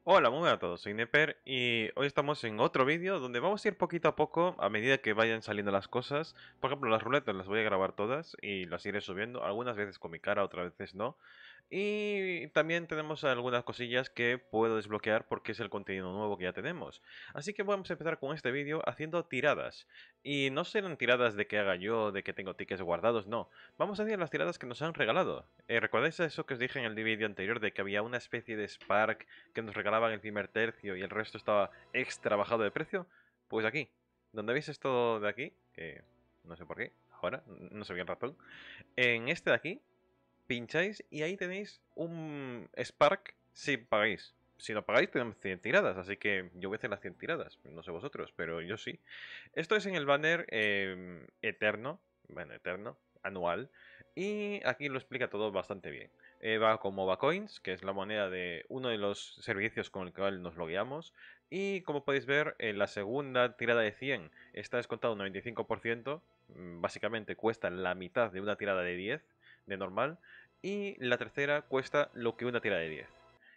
Hola, muy buenas a todos, soy Neper y hoy estamos en otro vídeo donde vamos a ir poquito a poco a medida que vayan saliendo las cosas. Por ejemplo, las ruletas las voy a grabar todas y las iré subiendo, algunas veces con mi cara, otras veces no. Y también tenemos algunas cosillas que puedo desbloquear porque es el contenido nuevo que ya tenemos. Así que vamos a empezar con este vídeo haciendo tiradas. Y no serán tiradas de que haga yo, de que tengo tickets guardados, no. Vamos a hacer las tiradas que nos han regalado. ¿Recordáis eso que os dije en el vídeo anterior de que había una especie de Spark que nos regalaban el primer tercio y el resto estaba extra bajado de precio? Pues aquí, donde veis esto de aquí, que no sé por qué, ahora, no sé bien ratón, en este de aquí, pincháis y ahí tenéis un Spark si pagáis. Si no pagáis, tenemos 100 tiradas, así que yo voy a hacer las 100 tiradas. No sé vosotros, pero yo sí. Esto es en el banner eterno, bueno, eterno, anual, y aquí lo explica todo bastante bien. Va con MobaCoins, que es la moneda de uno de los servicios con el cual nos logueamos, y como podéis ver, la segunda tirada de 100 está descontado un 95%, básicamente cuesta la mitad de una tirada de 10 de normal, y la tercera cuesta lo que una tirada de 10.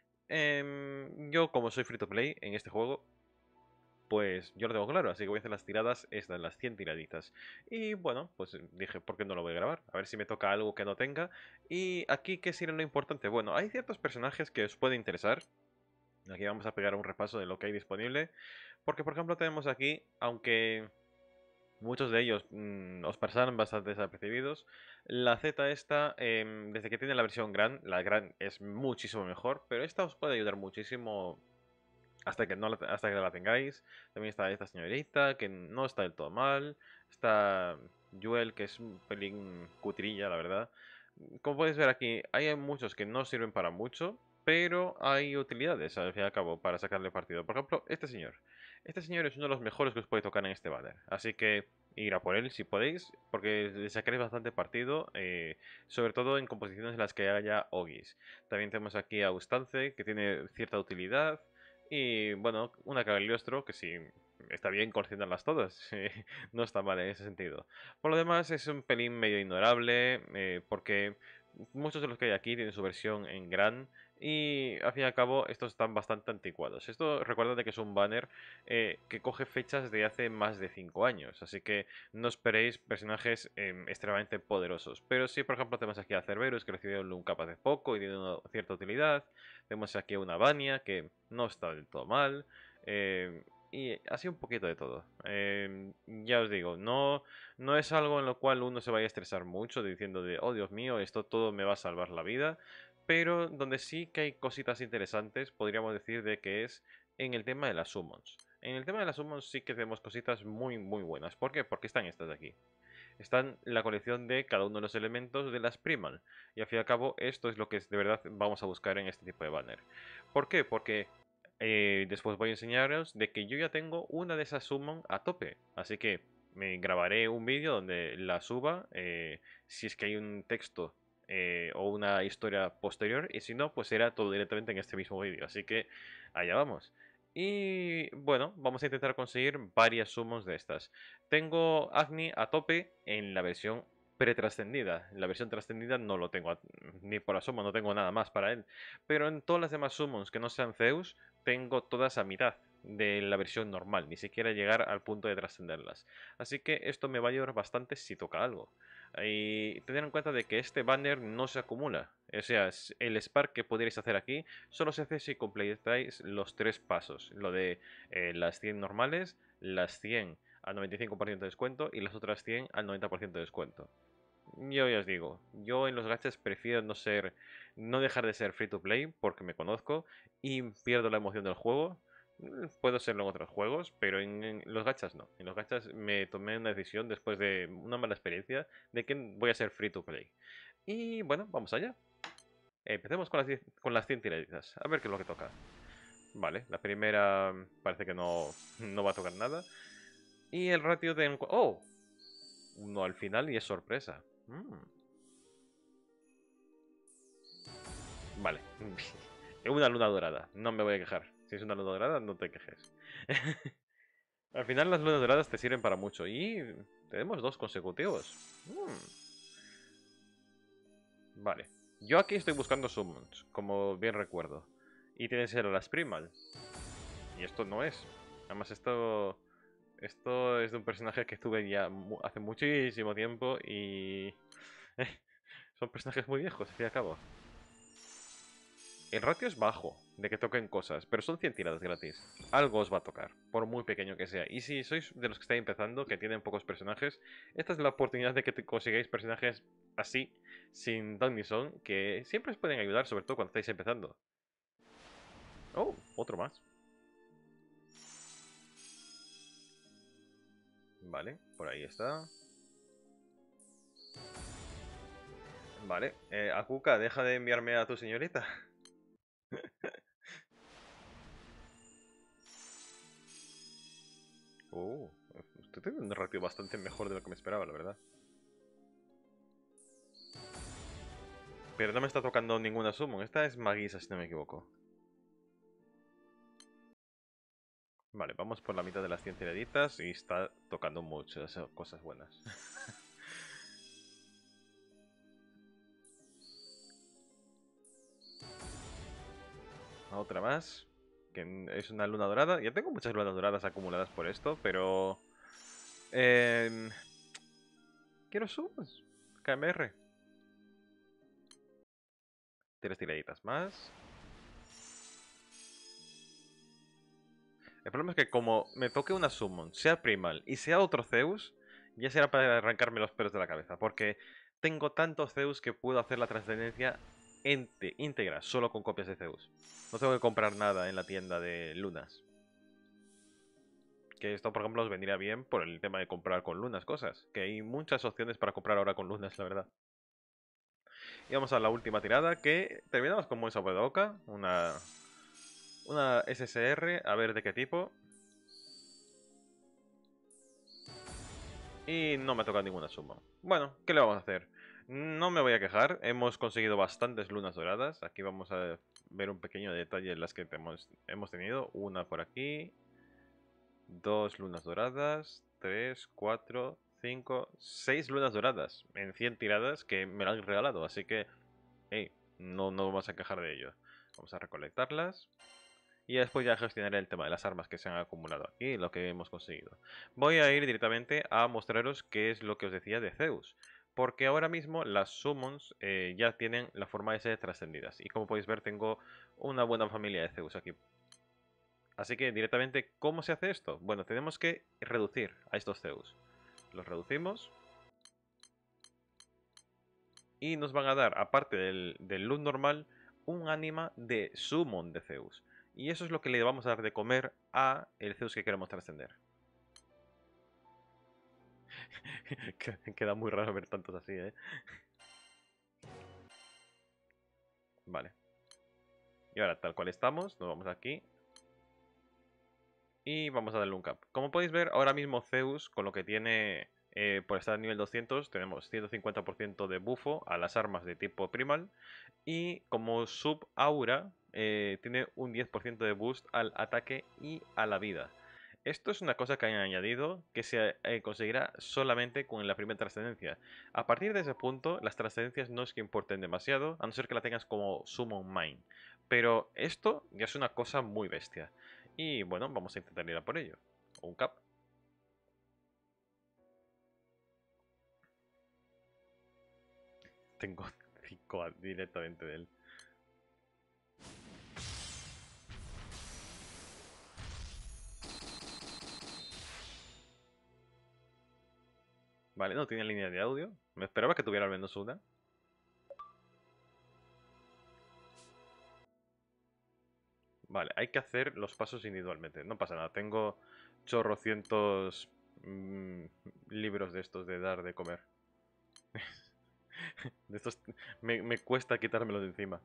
Yo, como soy free to play en este juego, pues yo lo tengo claro, así que voy a hacer las tiradas, estas, las 100 tiraditas. Y bueno, pues dije, ¿por qué no lo voy a grabar? A ver si me toca algo que no tenga. Y aquí, ¿qué sería lo importante? Bueno, hay ciertos personajes que os pueden interesar. Aquí vamos a pegar un repaso de lo que hay disponible. Porque, por ejemplo, tenemos aquí, aunque muchos de ellos os pasaron bastante desapercibidos. La Z esta, desde que tiene la versión Gran, la Gran es muchísimo mejor, pero esta os puede ayudar muchísimo hasta que, no la, hasta que la tengáis. También está esta señorita, que no está del todo mal. Está Joel, que es un pelín cutrilla, la verdad. Como podéis ver aquí, hay muchos que no sirven para mucho, pero hay utilidades al fin y al cabo para sacarle partido. Por ejemplo, este señor. Este señor es uno de los mejores que os puede tocar en este banner. Así que ir a por él si podéis, porque le sacaréis bastante partido, sobre todo en composiciones en las que haya Ogis. También tenemos aquí a Ustanthe, que tiene cierta utilidad. Y bueno, una Cagliostro, que si está bien coleccionarlas todas, no está mal en ese sentido. Por lo demás, es un pelín medio ignorable, porque muchos de los que hay aquí tienen su versión en gran. Y al fin y al cabo, estos están bastante anticuados. Esto recuerda de que es un banner que coge fechas de hace más de 5 años. Así que no esperéis personajes extremadamente poderosos. Pero sí, por ejemplo, tenemos aquí a Cerberus, que recibió un Cap hace poco y tiene una cierta utilidad. Tenemos aquí a una Vania, que no está del todo mal. Y así un poquito de todo. Ya os digo, no es algo en lo cual uno se vaya a estresar mucho diciendo de, oh Dios mío, esto todo me va a salvar la vida. Pero donde sí que hay cositas interesantes, podríamos decir de que es en el tema de las summons. En el tema de las summons sí que tenemos cositas muy muy buenas. ¿Por qué? Porque están estas de aquí. Están la colección de cada uno de los elementos de las Primal. Y al fin y al cabo, esto es lo que de verdad vamos a buscar en este tipo de banner. ¿Por qué? Porque después voy a enseñaros de que yo ya tengo una de esas summon a tope. Así que me grabaré un vídeo donde la suba, si es que hay un texto o una historia posterior. Y si no, pues será todo directamente en este mismo vídeo. Así que allá vamos. Y bueno, vamos a intentar conseguir varias summons de estas. Tengo Agni a tope en la versión pretrascendida. En la versión trascendida no lo tengo ni por asomo, no tengo nada más para él. Pero en todas las demás summons que no sean Zeus, tengo todas a mitad de la versión normal, ni siquiera llegar al punto de trascenderlas. Así que esto me va a ayudar bastante si toca algo. Y tener en cuenta de que este banner no se acumula. O sea, el Spark que podríais hacer aquí solo se hace si completáis los tres pasos. Lo de las 100 normales, las 100 al 95% de descuento y las otras 100 al 90% de descuento. Yo ya os digo, yo en los gachas prefiero no dejar de ser free to play porque me conozco y pierdo la emoción del juego. Puedo serlo en otros juegos, pero en los gachas no. En los gachas me tomé una decisión después de una mala experiencia de que voy a ser free to play. Y bueno, vamos allá. Empecemos con con las 100 tiraditas. A ver qué es lo que toca. Vale, la primera parece que no va a tocar nada. Y el ratio de... ¡Oh! Uno al final y es sorpresa. Vale. Es una luna dorada. No me voy a quejar. Si es una luna dorada, no te quejes. Al final las lunas doradas te sirven para mucho. Y tenemos dos consecutivos. Vale. Yo aquí estoy buscando summons, como bien recuerdo. Y tiene que ser a las primal. Y esto no es. Además, esto es de un personaje que tuve ya hace muchísimo tiempo y... son personajes muy viejos, al fin y al cabo. El ratio es bajo de que toquen cosas, pero son 100 tiradas gratis. Algo os va a tocar, por muy pequeño que sea. Y si sois de los que estáis empezando, que tienen pocos personajes, esta es la oportunidad de que consigáis personajes así, sin ton ni son, que siempre os pueden ayudar, sobre todo cuando estáis empezando. Oh, otro más. Vale, por ahí está. Vale, Akuka, deja de enviarme a tu señorita. Usted tiene un ratio bastante mejor de lo que me esperaba, la verdad. Pero no me está tocando ninguna summon. Esta es Magisa, si no me equivoco. Vale, vamos por la mitad de las 100 tiraditas y está tocando muchas cosas buenas. Otra más, que es una luna dorada. Ya tengo muchas lunas doradas acumuladas por esto, pero... em, quiero summons. KMR. 3 tiraditas más. El problema es que como me toque una summon, sea Primal y sea otro Zeus, ya será para arrancarme los pelos de la cabeza. Porque tengo tantos Zeus que puedo hacer la trascendencia íntegra, solo con copias de Zeus. No tengo que comprar nada en la tienda de lunas. Que esto, por ejemplo, os vendría bien por el tema de comprar con lunas cosas. Que hay muchas opciones para comprar ahora con lunas, la verdad. Y vamos a la última tirada, que terminamos con buen sabor de boca. Una SSR, a ver de qué tipo. Y no me ha tocado ninguna suma. Bueno, ¿qué le vamos a hacer? No me voy a quejar, hemos conseguido bastantes lunas doradas. Aquí vamos a ver un pequeño detalle en las que hemos tenido. Una por aquí, dos lunas doradas, tres, cuatro, cinco, seis lunas doradas en 100 tiradas que me lo han regalado. Así que, hey, no vamos a quejar de ello. Vamos a recolectarlas. Y después ya gestionaré el tema de las armas que se han acumulado aquí y lo que hemos conseguido. Voy a ir directamente a mostraros qué es lo que os decía de Zeus. Porque ahora mismo las summons ya tienen la forma de ser trascendidas. Y como podéis ver tengo una buena familia de Zeus aquí. Así que directamente, ¿cómo se hace esto? Bueno, tenemos que reducir a estos Zeus. Los reducimos. Y nos van a dar, aparte del loot normal, un ánima de summon de Zeus. Y eso es lo que le vamos a dar de comer a el Zeus que queremos trascender. Queda muy raro ver tantos así, ¿eh? Vale. Y ahora, tal cual estamos, nos vamos aquí. Y vamos a darle un cap. Como podéis ver, ahora mismo Zeus, con lo que tiene por estar a nivel 200, tenemos 150% de bufo a las armas de tipo primal. Y como sub aura, tiene un 10% de boost al ataque y a la vida. Esto es una cosa que han añadido que se conseguirá solamente con la primera trascendencia. A partir de ese punto, las trascendencias no es que importen demasiado, a no ser que la tengas como summon mine. Pero esto ya es una cosa muy bestia. Y bueno, vamos a intentar ir a por ello. Un cap. Tengo 5 directamente de él. Vale, no tiene línea de audio. Me esperaba que tuviera al menos una. Vale, hay que hacer los pasos individualmente. No pasa nada, tengo chorrocientos libros de estos de dar de comer. De estos me cuesta quitármelos de encima.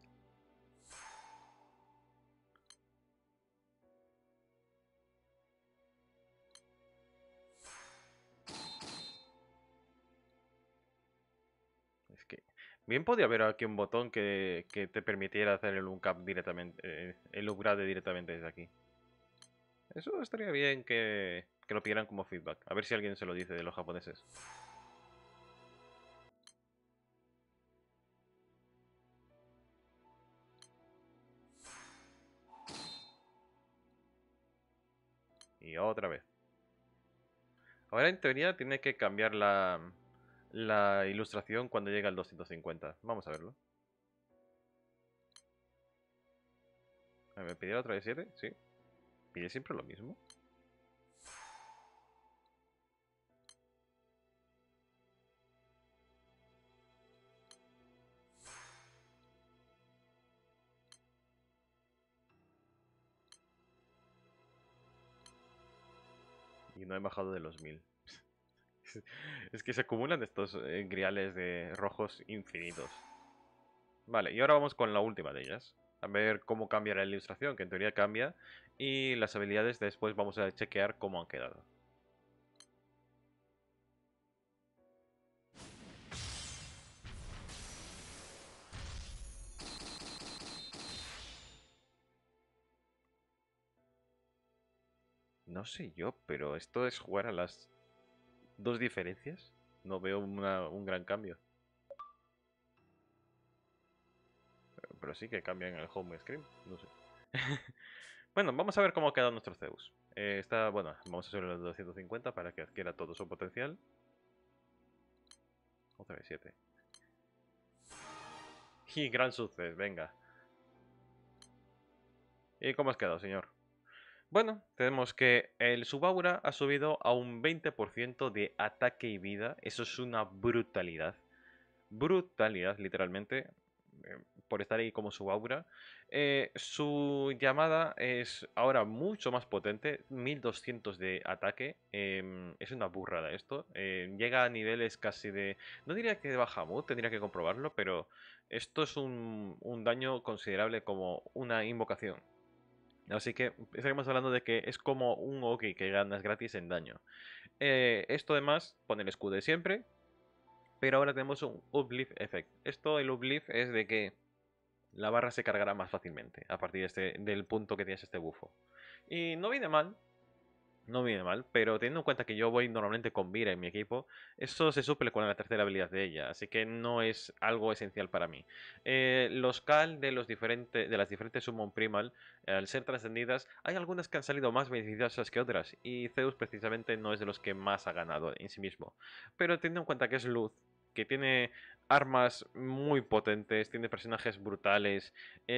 Es que bien podría haber aquí un botón que te permitiera hacer el uncap directamente, el upgrade directamente desde aquí. Eso estaría bien que lo pidieran como feedback. A ver si alguien se lo dice de los japoneses. Y otra vez. Ahora en teoría tiene que cambiar la ilustración cuando llega al 250. Vamos a verlo. ¿Me pidió otra vez 7? Sí. ¿Pide siempre lo mismo? Y no he bajado de los 1000. Es que se acumulan estos griales de rojos infinitos. Vale, y ahora vamos con la última de ellas. A ver cómo cambia la ilustración, que en teoría cambia. Y las habilidades después vamos a chequear cómo han quedado. No sé yo, pero esto es jugar a las dos diferencias. No veo un gran cambio. Pero sí que cambian el home screen. No sé. Bueno, vamos a ver cómo ha quedado nuestro Zeus. Bueno, vamos a subir los 250 para que adquiera todo su potencial. Otra vez 7. Y gran suceso, venga. ¿Y cómo has quedado, señor? Bueno, tenemos que el Subaura ha subido a un 20% de ataque y vida. Eso es una brutalidad. Brutalidad, literalmente, por estar ahí como Subaura. Su llamada es ahora mucho más potente, 1200 de ataque. Es una burrada esto. Llega a niveles casi de... No diría que de Bahamut, tendría que comprobarlo, pero esto es un daño considerable como una invocación. Así que estaremos hablando de que es como un Oki que ganas gratis en daño. Esto además pone el escudo de siempre, pero ahora tenemos un Uplift Effect. El Uplift es de que la barra se cargará más fácilmente a partir del punto que tienes este bufo. Y no viene mal, no viene mal, pero teniendo en cuenta que yo voy normalmente con Vira en mi equipo, eso se suple con la tercera habilidad de ella, así que no es algo esencial para mí. Los Cal de las diferentes Summon Primal, al ser trascendidas, hay algunas que han salido más beneficiosas que otras, y Zeus precisamente no es de los que más ha ganado en sí mismo. Pero teniendo en cuenta que es Luz, que tiene armas muy potentes, tiene personajes brutales,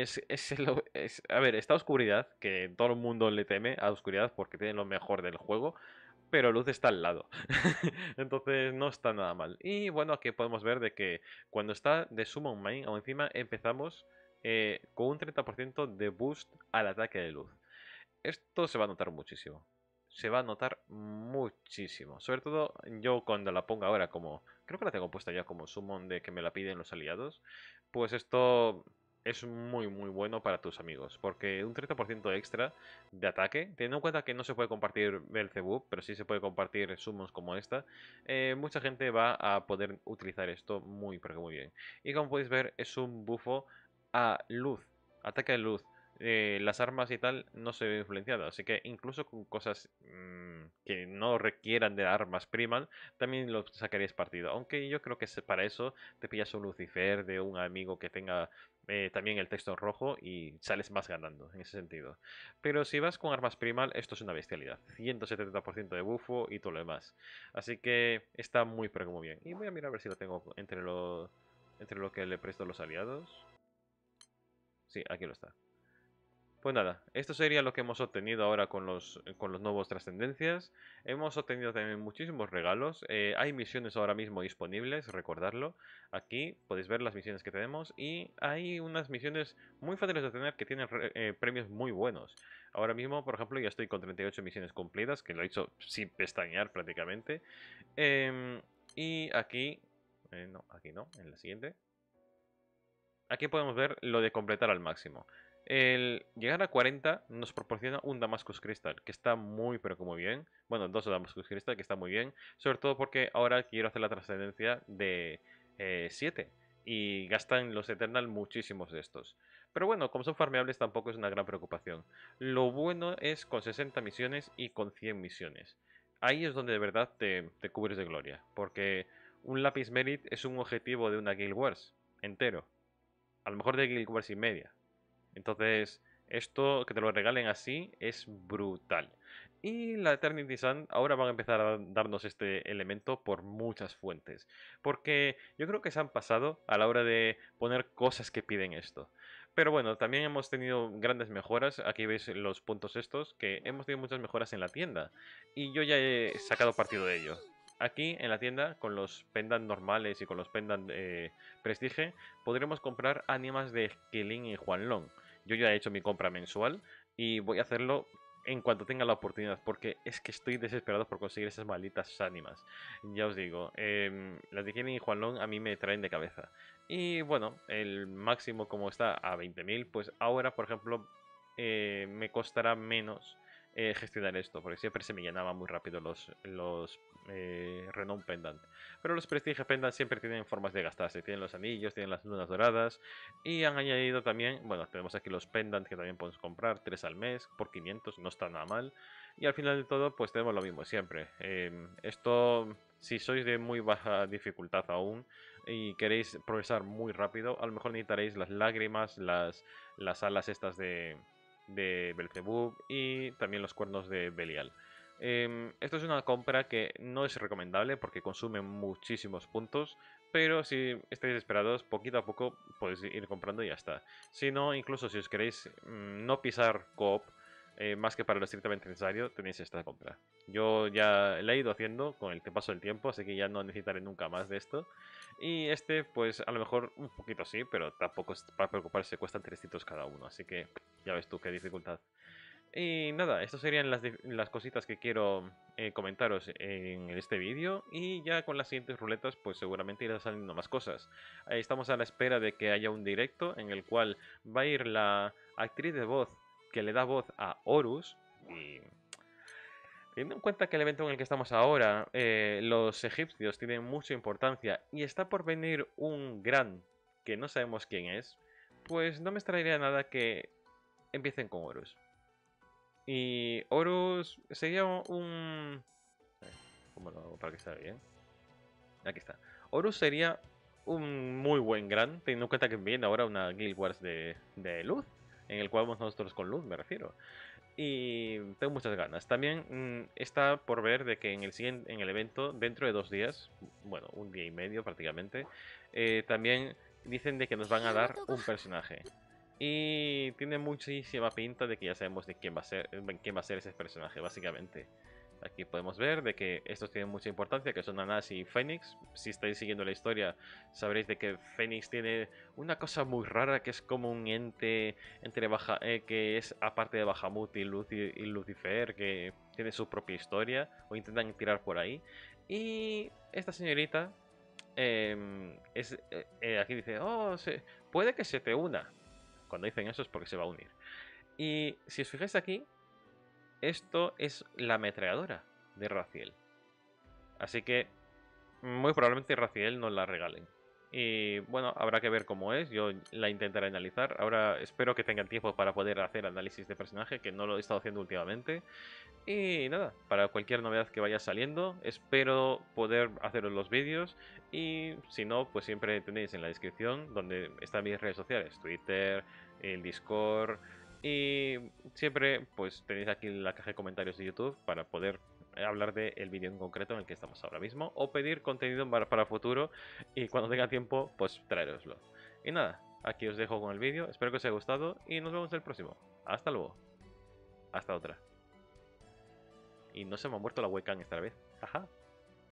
a ver, está Oscuridad, que todo el mundo le teme a Oscuridad porque tiene lo mejor del juego, pero Luz está al lado. Entonces no está nada mal. Y bueno, aquí podemos ver de que cuando está de Summon Main, o encima empezamos con un 30% de boost al ataque de Luz. Esto se va a notar muchísimo. Se va a notar muchísimo. Sobre todo yo cuando la ponga ahora como... Creo que la tengo puesta ya como summon de que me la piden los aliados. Pues esto es muy muy bueno para tus amigos. Porque un 30% extra de ataque, teniendo en cuenta que no se puede compartir Belzebub, pero sí se puede compartir summons como esta, mucha gente va a poder utilizar esto muy pero que muy bien. Y como podéis ver es un bufo a luz. Ataque de luz, las armas y tal no se ve influenciado. Así que incluso con cosas que no requieran de armas primal, también lo sacarías partido. Aunque yo creo que para eso te pillas un Lucifer de un amigo que tenga también el texto en rojo y sales más ganando en ese sentido. Pero si vas con armas primal, esto es una bestialidad. 170% de bufo y todo lo demás. Así que está muy pero muy bien. Y voy a mirar a ver si lo tengo entre lo que le presto a los aliados. Sí, aquí lo está. Pues nada, esto sería lo que hemos obtenido ahora con los nuevos trascendencias. Hemos obtenido también muchísimos regalos. Hay misiones ahora mismo disponibles, recordarlo. Aquí podéis ver las misiones que tenemos y hay unas misiones muy fáciles de obtener que tienen premios muy buenos. Ahora mismo, por ejemplo, ya estoy con 38 misiones cumplidas, que lo he hecho sin pestañear prácticamente. Em, y aquí... no, aquí no, en la siguiente. Aquí podemos ver lo de completar al máximo. El llegar a 40 nos proporciona un Damascus Crystal, que está muy pero que muy bien. Bueno, dos Damascus Crystal, que está muy bien. Sobre todo porque ahora quiero hacer la trascendencia de 7. Y gastan los Eternal muchísimos de estos. Pero bueno, como son farmeables tampoco es una gran preocupación. Lo bueno es con 60 misiones y con 100 misiones. Ahí es donde de verdad te cubres de gloria. Porque un Lapis Merit es un objetivo de una Guild Wars entero. A lo mejor de Guild Wars y media. Entonces, esto que te lo regalen así es brutal. Y la Eternity Sun ahora van a empezar a darnos este elemento por muchas fuentes. Porque yo creo que se han pasado a la hora de poner cosas que piden esto. Pero bueno, también hemos tenido grandes mejoras. Aquí veis los puntos estos, que hemos tenido muchas mejoras en la tienda. Y yo ya he sacado partido de ello. Aquí en la tienda, con los pendant normales y con los pendant prestige, podremos comprar ánimas de Killing y Juanlong. Yo ya he hecho mi compra mensual y voy a hacerlo en cuanto tenga la oportunidad, porque es que estoy desesperado por conseguir esas malditas ánimas. Ya os digo, las de Kenny y Juanlong a mí me traen de cabeza. Y bueno, el máximo como está a 20.000, pues ahora, por ejemplo, me costará menos gestionar esto, porque siempre se me llenaban muy rápido los Renown Pendant. Pero los Prestige Pendant siempre tienen formas de gastarse. Tienen los anillos, tienen las lunas doradas. Y han añadido también, bueno, tenemos aquí los Pendant que también podemos comprar, 3 al mes por 500, no está nada mal. Y al final de todo, pues tenemos lo mismo siempre. Esto, si sois de muy baja dificultad aún y queréis progresar muy rápido, a lo mejor necesitaréis las lágrimas, las alas estas de Belzebub y también los cuernos de Belial. Esto es una compra que no es recomendable porque consume muchísimos puntos, pero si estáis desesperados, poquito a poco podéis ir comprando y ya está. Si no, incluso si os queréis no pisar coop, más que para lo estrictamente necesario, tenéis esta compra. Yo ya la he ido haciendo con el paso del tiempo, así que ya no necesitaré nunca más de esto. Y este, pues a lo mejor un poquito sí, pero tampoco es para preocuparse, cuestan 300 cada uno, así que ya ves tú qué dificultad. Y nada, estas serían las cositas que quiero comentaros en este vídeo. Y ya con las siguientes ruletas, pues seguramente irán saliendo más cosas. Estamos a la espera de que haya un directo en el cual va a ir la actriz de voz que le da voz a Horus. Y teniendo en cuenta que el evento en el que estamos ahora, los egipcios tienen mucha importancia y está por venir un gran que no sabemos quién es, pues no me extrañaría nada que empiecen con Horus. Y Horus sería un... ¿Cómo lo hago para que sea bien? Aquí está. Horus sería un muy buen gran, teniendo en cuenta que viene ahora una Guild Wars de luz, en el cual vamos nosotros con luz, me refiero. Y tengo muchas ganas. También está por ver de que en el evento, dentro de 2 días, bueno, un día y medio prácticamente, también dicen de que nos van a dar un personaje. Y tiene muchísima pinta de que ya sabemos de quién va a ser ese personaje, básicamente. Aquí podemos ver de que estos tienen mucha importancia, que son Anasi y Fénix. Si estáis siguiendo la historia, sabréis de que Fénix tiene una cosa muy rara, que es como un ente que es aparte de Bahamut y Lucifer, que tiene su propia historia, o intentan tirar por ahí. Y esta señorita, aquí dice, oh, puede que se te una. Cuando dicen eso es porque se va a unir. Y si os fijáis aquí, esto es la ametralladora de Raziel. Así que muy probablemente Raziel nos la regalen. Y bueno, habrá que ver cómo es. Yo la intentaré analizar. Ahora espero que tengan tiempo para poder hacer análisis de personaje, que no lo he estado haciendo últimamente. Y nada, para cualquier novedad que vaya saliendo, espero poder haceros los vídeos. Y si no, pues siempre tenéis en la descripción donde están mis redes sociales: Twitter, el Discord. Y siempre pues tenéis aquí la caja de comentarios de YouTube para poder hablar del vídeo en concreto en el que estamos ahora mismo, o pedir contenido para futuro, y cuando tenga tiempo pues traeroslo. Y nada, aquí os dejo con el vídeo, espero que os haya gustado y nos vemos en el próximo. Hasta luego, hasta otra. Y no se me ha muerto la webcam esta vez, jaja.